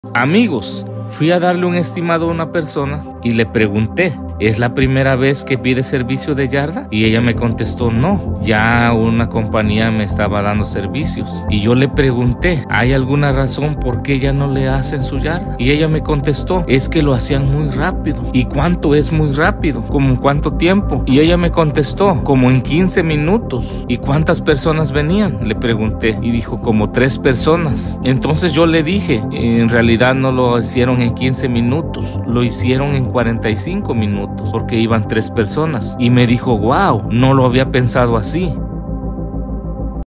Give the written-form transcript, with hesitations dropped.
Amigos, fui a darle un estimado a una persona y le pregunté, ¿es la primera vez que pide servicio de yarda? Y ella me contestó, no, ya una compañía me estaba dando servicios. Y yo le pregunté, ¿hay alguna razón por qué ya no le hacen su yarda? Y ella me contestó, es que lo hacían muy rápido. ¿Y cuánto es muy rápido? ¿Cómo en cuánto tiempo? Y ella me contestó, como en 15 minutos. ¿Y cuántas personas venían? Le pregunté y dijo, como 3 personas. Entonces yo le dije, en realidad no lo hicieron en 15 minutos, lo hicieron en 45 minutos porque iban 3 personas. Y me dijo, wow, no lo había pensado así.